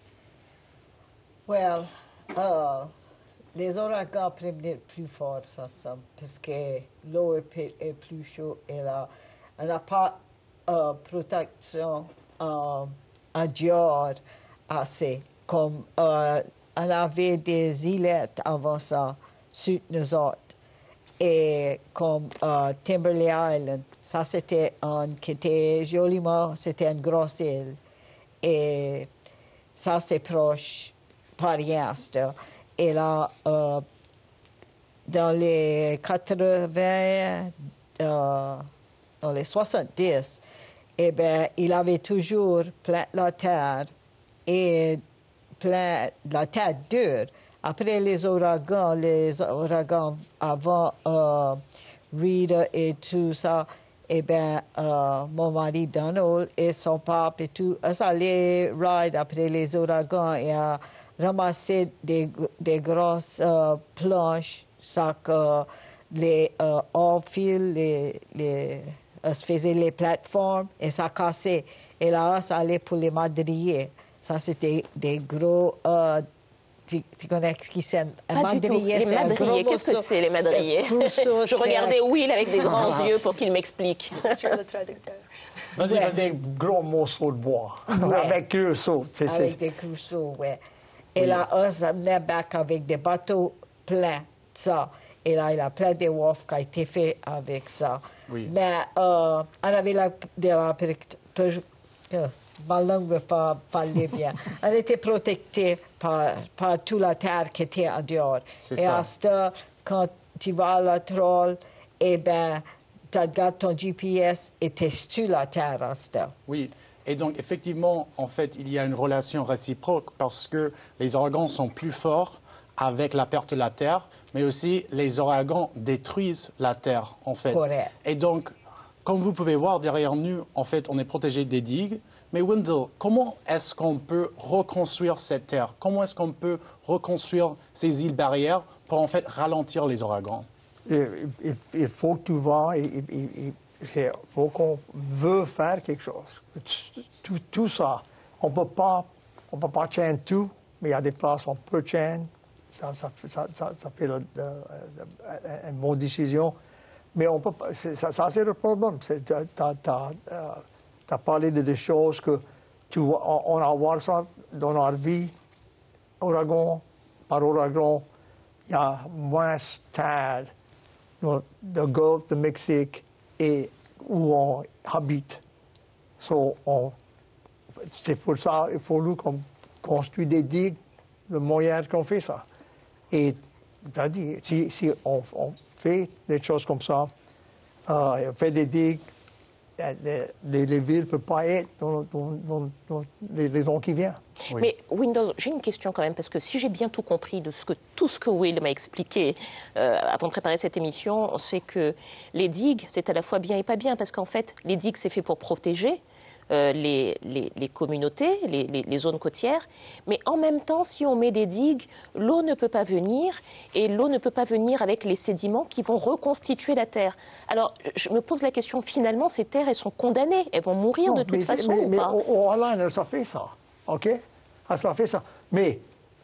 [SPEAKER 5] Well, uh, les ouragans préviennent plus fort, ça, ça, parce que l'eau est, est plus chaude et là, on n'a pas uh, protection uh, à dehors assez. Comme euh, on avait des îlettes avant ça, sur nous autres. Et comme euh, Timberley Island, ça c'était un qui était joliment, c'était une grosse île. Et ça c'est proche, pas rien. Et là, euh, dans les quatre-vingts, euh, dans les soixante-dix, eh bien, il avait toujours plein la terre et plein la terre dure. Après les ouragans, les ouragans avant euh, Rita et tout ça, eh bien, euh, mon mari Donald et son papa et tout, ils allaient ride après les ouragans et a ramassé des, des grosses euh, planches, ça que les euh, hors-fil, les, les, euh, se faisaient les plateformes et ça cassait. Et là, ça allait pour les madriers. Ça, c'était des gros... Euh, Tu, tu connais ce qui c'est?
[SPEAKER 1] Pas du tout. Les madriers, qu'est-ce que c'est, les madriers? Je regardais Will avec des grands yeux pour qu'il m'explique.
[SPEAKER 17] Sur le traducteur.
[SPEAKER 4] Vas-y, ouais. vas-y, gros morceau de bois. Ouais. Avec cruseaux.
[SPEAKER 5] Avec des cruseaux, oui. Et oui. là, on s'amenait back avec des bateaux pleins, ça. Et là, il y a plein de wharfs qui ont été faits avec ça. Oui. Mais euh, on avait la, de la ma langue ne veut pas parler bien. Elle était protégée par, par toute la terre qui était en dehors. Et ça. À ce quand tu vas à la troll, eh bien, tu regardes ton G P S et tu es sur la terre à ce temps.
[SPEAKER 2] Oui. Et donc, effectivement, en fait, il y a une relation réciproque parce que les ouragans sont plus forts avec la perte de la terre, mais aussi les ouragans détruisent la terre, en fait.
[SPEAKER 5] Correct.
[SPEAKER 2] Et donc, comme vous pouvez voir derrière nous, en fait, on est protégé des digues. Mais Wendell, comment est-ce qu'on peut reconstruire cette terre? Comment est-ce qu'on peut reconstruire ces îles barrières pour en fait ralentir les ouragans?
[SPEAKER 4] Il, il, il faut que tu vas, il, il, il faut qu'on veut faire quelque chose. Tout, tout ça, on ne peut pas, on peut pas chaîner tout, mais il y a des places où on peut chaîner. Ça, ça, ça, ça, ça fait le, le, le, une bonne décision. Mais on peut pas, ça, ça c'est le problème. Tu as parlé de des choses que tu, on, on a voir ça dans notre vie. Ouragan par ouragan, il y a moins de terre dans le golfe du Mexique et où on habite. So, on, c'est pour ça qu'il faut nous qu'on construit des digues, le moyen qu'on fait ça. Et tu as dit, si, si on, on fait des choses comme ça, euh, on fait des digues, les, les villes ne peuvent pas être dans, dans, dans, dans les, les ans qui viennent.
[SPEAKER 1] Oui. Mais Wendell, j'ai une question quand même, parce que si j'ai bien tout compris de ce que, tout ce que Will m'a expliqué euh, avant de préparer cette émission, c'est que les digues, c'est à la fois bien et pas bien, parce qu'en fait, les digues, c'est fait pour protéger euh, les, les, les communautés, les, les, les zones côtières, mais en même temps, si on met des digues, l'eau ne peut pas venir, et l'eau ne peut pas venir avec les sédiments qui vont reconstituer la terre. Alors, je me pose la question, finalement, ces terres, elles sont condamnées, elles vont mourir non, de toute
[SPEAKER 4] mais,
[SPEAKER 1] façon
[SPEAKER 4] mais,
[SPEAKER 1] ou
[SPEAKER 4] mais
[SPEAKER 1] pas?
[SPEAKER 4] au Hollande, ça fait ça, OK? Ça fait ça. Mais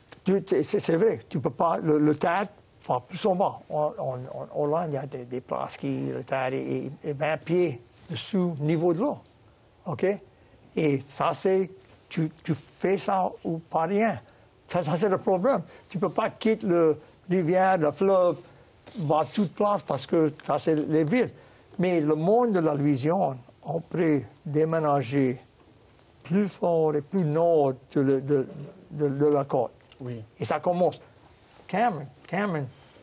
[SPEAKER 4] c'est vrai, tu ne peux pas. Le, le terre, enfin, plus souvent, en, en, en Hollande, il y a des, des places qui, le terre est, est vingt pieds dessous niveau de l'eau. OK? Et ça, c'est. Tu, tu fais ça ou pas rien. Ça, ça c'est le problème. Tu ne peux pas quitter la rivière, le fleuve, voir toute place parce que ça, c'est les villes. Mais le monde de la Louisiane, on peut déménager plus fort et plus nord de, de, de, de, de la côte.
[SPEAKER 2] Oui.
[SPEAKER 4] Et ça commence. Cameron, Cameron,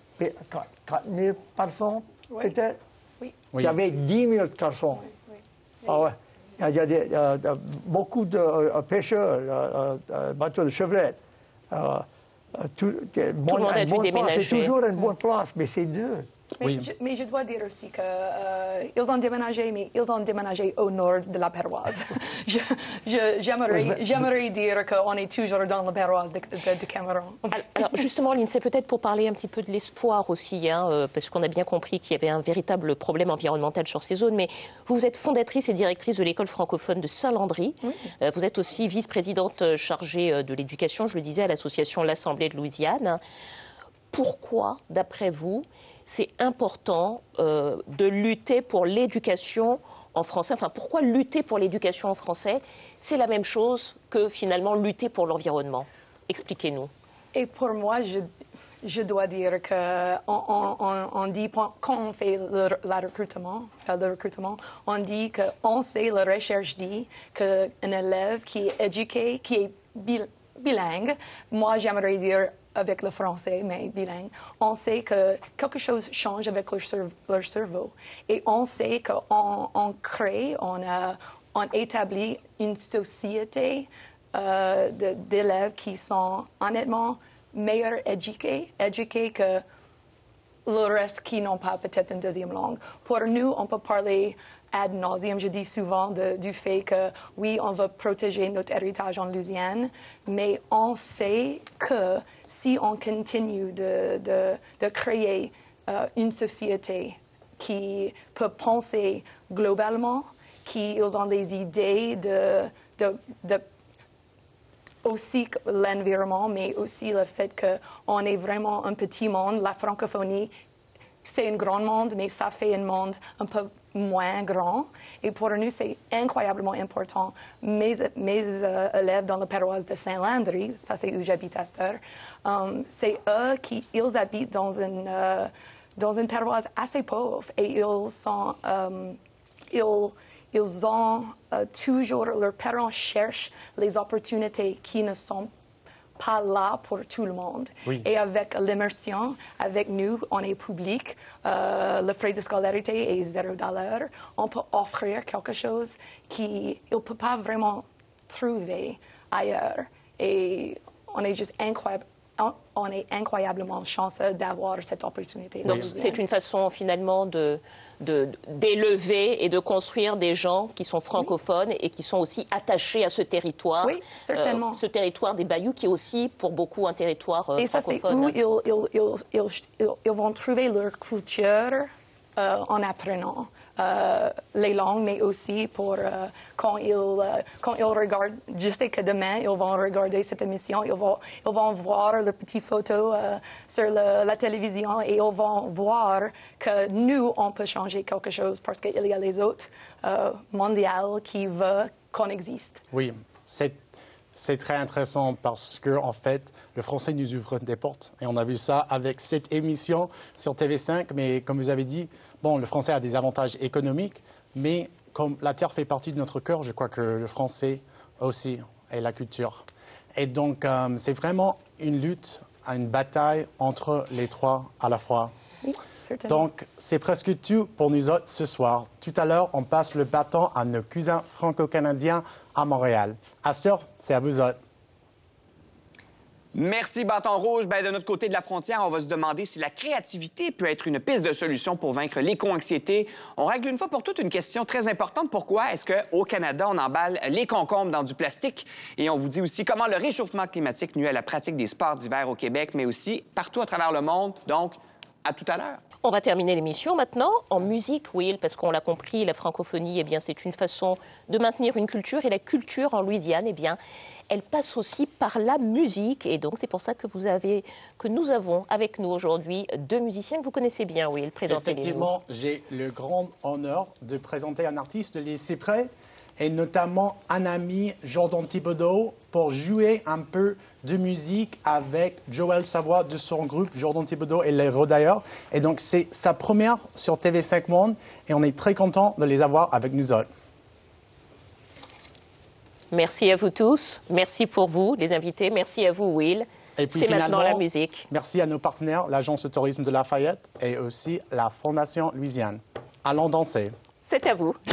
[SPEAKER 4] quatre mille personnes, oui. peut-être?
[SPEAKER 17] Oui.
[SPEAKER 4] Il y avait dix mille personnes.
[SPEAKER 17] Oui, oui, oui.
[SPEAKER 4] Ah ouais. Il y a des, euh, beaucoup de euh, pêcheurs, euh, euh, bateaux de chevrette. Euh, tout,
[SPEAKER 1] tout le monde a dû déménager.
[SPEAKER 4] C'est toujours une bonne place, mais c'est dur.
[SPEAKER 17] Mais,
[SPEAKER 2] oui.
[SPEAKER 17] je, mais je dois dire aussi qu'ils euh, ont déménagé, mais ils ont déménagé au nord de la paroisse. je, je, j'aimerais, j'aimerais dire qu'on est toujours dans la paroisse de, de, de Cameron.
[SPEAKER 1] Alors justement, Lindsay, peut-être pour parler un petit peu de l'espoir aussi, hein, euh, parce qu'on a bien compris qu'il y avait un véritable problème environnemental sur ces zones, mais vous êtes fondatrice et directrice de l'école francophone de Saint-Landry. Oui. Euh, vous êtes aussi vice-présidente chargée de l'éducation, je le disais, à l'association L'Assemblée de Louisiane. Pourquoi, d'après vous, c'est important euh, de lutter pour l'éducation en français? Enfin, pourquoi lutter pour l'éducation en français? C'est la même chose que, finalement, lutter pour l'environnement. Expliquez-nous.
[SPEAKER 17] Et pour moi, je, je dois dire qu'on on, on, on dit, quand on fait le, le, recrutement, le recrutement, on dit qu'on sait, la recherche dit qu'un élève qui est éduqué, qui est bilingue, moi, j'aimerais dire avec le français, mais bilingue, on sait que quelque chose change avec leur, cerv leur cerveau. Et on sait qu'on on crée, on, a, on établit une société euh, d'élèves qui sont honnêtement meilleurs éduqués, éduqués que le reste qui n'ont pas peut-être une deuxième langue. Pour nous, on peut parler ad nauseam, je dis souvent, de, du fait que, oui, on va protéger notre héritage en Louisiane, mais on sait que si on continue de, de, de créer euh, une société qui peut penser globalement, qui ont des idées de, de, de aussi l'environnement, mais aussi le fait qu'on est vraiment un petit monde. La francophonie, c'est un grand monde, mais ça fait un monde un peu moins grand. Et pour nous, c'est incroyablement important. Mes, mes euh, élèves dans la paroisse de Saint-Landry, ça c'est où j'habite à cette heure, um, c'est eux qui ils habitent dans une, euh, dans une paroisse assez pauvre et ils sont... Um, ils, Ils ont euh, toujours, leurs parents cherchent les opportunités qui ne sont pas là pour tout le monde. Oui. Et avec l'immersion, avec nous, on est public, euh, le frais de scolarité est zéro dollar. On peut offrir quelque chose qu'ils ne peuvent pas vraiment trouver ailleurs. Et on est juste incroyable. On est incroyablement chanceux d'avoir cette opportunité.
[SPEAKER 1] Donc, c'est une façon, finalement, de, de, d'élever et de construire des gens qui sont francophones oui. et qui sont aussi attachés à ce territoire.
[SPEAKER 17] Oui, certainement.
[SPEAKER 1] Euh, ce territoire des Bayous, qui est aussi, pour beaucoup, un territoire euh,
[SPEAKER 17] et
[SPEAKER 1] francophone.
[SPEAKER 17] Et ça, c'est où ils, ils, ils, ils, ils, ils vont trouver leur culture euh, en apprenant. Euh, les langues, mais aussi pour euh, quand, ils, euh, quand ils regardent, je sais que demain, ils vont regarder cette émission, ils vont, ils vont voir les petites photos euh, sur le, la télévision et ils vont voir que nous, on peut changer quelque chose parce qu'il y a les autres euh, mondiales qui veulent qu'on existe.
[SPEAKER 2] Oui, c'est... C'est très intéressant parce que, en fait, le français nous ouvre des portes. Et on a vu ça avec cette émission sur T V cinq. Mais comme vous avez dit, bon, le français a des avantages économiques. Mais comme la terre fait partie de notre cœur, je crois que le français aussi est la culture. Et donc, euh, c'est vraiment une lutte, une bataille entre les trois à la fois.
[SPEAKER 17] Oui, certainement.
[SPEAKER 2] Donc, c'est presque tout pour nous autres ce soir. Tout à l'heure, on passe le bâton à nos cousins franco-canadiens à Montréal. Astor, c'est à vous autres.
[SPEAKER 18] Merci, Bâton Rouge. Ben, de notre côté de la frontière, on va se demander si la créativité peut être une piste de solution pour vaincre l'éco-anxiété. On règle une fois pour toutes une question très importante. Pourquoi est-ce qu'au Canada, on emballe les concombres dans du plastique? Et on vous dit aussi comment le réchauffement climatique nuit à la pratique des sports d'hiver au Québec, mais aussi partout à travers le monde. Donc, à tout à l'heure.
[SPEAKER 1] On va terminer l'émission maintenant en musique, Will, parce qu'on l'a compris, la francophonie, eh bien, c'est une façon de maintenir une culture. Et la culture en Louisiane, eh bien, elle passe aussi par la musique. Et donc, c'est pour ça que, vous avez, que nous avons avec nous aujourd'hui deux musiciens que vous connaissez bien, Will. Présentez-les-nous.
[SPEAKER 2] Effectivement, j'ai le grand honneur de présenter un artiste de l'île Cyprès, et notamment un ami, Jordan Thibodeau, pour jouer un peu de musique avec Joël Savoie de son groupe Jordan Thibodeau et les Rodailleurs. Et donc, c'est sa première sur T V cinq Monde et on est très content de les avoir avec nous autres.
[SPEAKER 1] Merci à vous tous. Merci pour vous, les invités. Merci à vous, Will. C'est maintenant la musique.
[SPEAKER 2] Merci à nos partenaires, l'Agence de tourisme de Lafayette et aussi la Fondation Louisiane. Allons danser.
[SPEAKER 1] C'est à vous.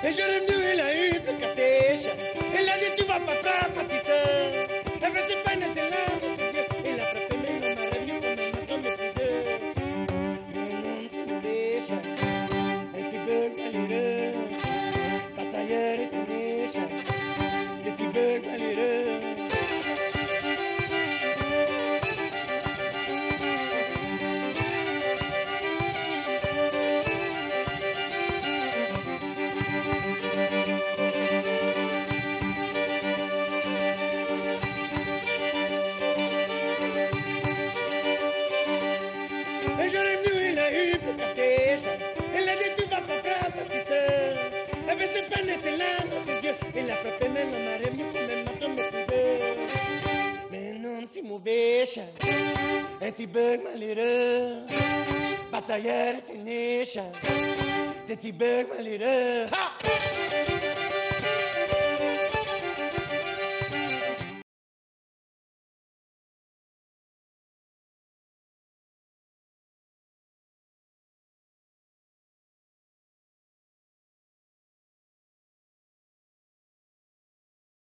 [SPEAKER 19] Et je revenu, elle a eu plus qu'à sécher. Elle a dit tu vas pas frapper, ma tisseur. Elle faisait peine ses larmes dans ses yeux. Elle a frappé, mais non, m'a revenu comme un matin, mais plus d'eux. Mais non, c'est mauvais chat. Un petit bug malheureux. Batailleur est un échat. Des petits bugs malheureux. Elle a dit tu vas pas frapper, petite sœur. Elle avait ses peines et ses larmes dans ses yeux. Elle a frappé, mais l'homme a revenu comme un matin, mais plus d'eux. Mais non, si mauvais chat. Un petit bug malheureux. Batailleur est un échat. Des petits bugs malheureux. Ha!